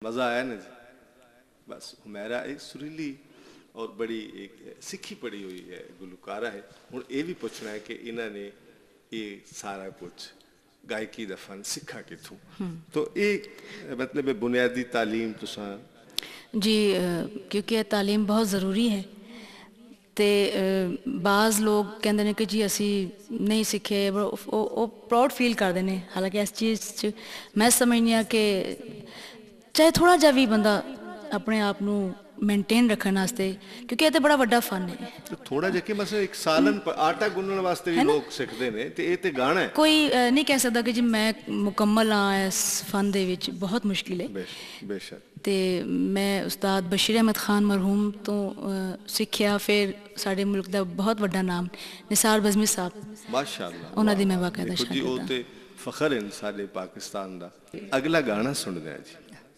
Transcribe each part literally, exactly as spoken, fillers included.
मज़ा आया ना जी। बस हुमैरा एक सुरीली और बड़ी एक सिक्खी पड़ी हुई है गुलकारा है। हुण ये भी पूछना है कि इन्होंने ये सारा कुछ गायकी दा फन सिखा किथों? तो एक मतलब बुनियादी तालीम तुसा जी अ, क्योंकि ये तालीम बहुत ज़रूरी है। तो बाज़ लोग कहते हैं कि जी असी नहीं सीखे, वो प्राउड फील करते हैं। हालांकि इस चीज़ च मैं समझनी हाँ कि चाहे थोड़ा जा भी बंदा अपने आप को मेनटेन रखने वास्ते, क्योंकि ये तो बड़ा वड्डा फन है। तो थोड़ा जि मतलब एक सालन आटा गुनने वास्ते भी लोग सीखते हैं, तो ये तो गाना है। कोई अ, नहीं कह सकता कि जी मैं मुकम्मल हाँ इस फन दे विच, बहुत मुश्किल है। बेशक। तो मैं उस्ताद बशीर अहमद खान मरहूम तो सीखिया, फिर साढ़े मुल्क का बहुत वड्डा नाम निसार बज़मी साहब, माशाअल्लाह, उन्होंने मैं बाकायदा देखो जी, वो शागिर्द तो फखर है साडे पाकिस्तान का। अगला गाना सुनते हैं जी।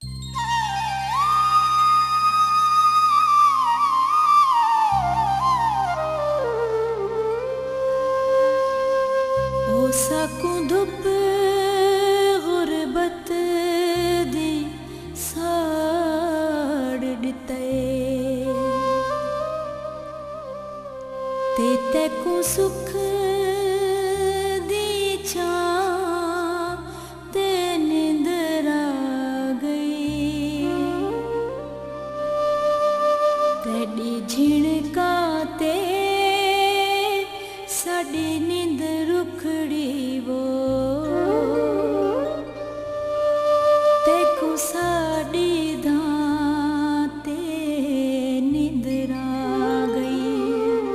ओ सकूं धुप गुरबत दी साड़ दिते, ते तैकू सुख दी छां ते निंदर आ गई, तेरी झिणका ते साडी नींद रुखड़ी वो, तेकू साडी धां ते नींदर आ गई।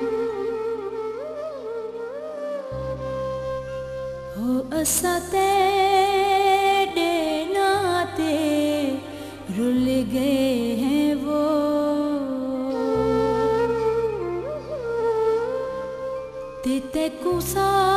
हो असा तेरे नाते रुल गए हैं वो, ते तेकू सा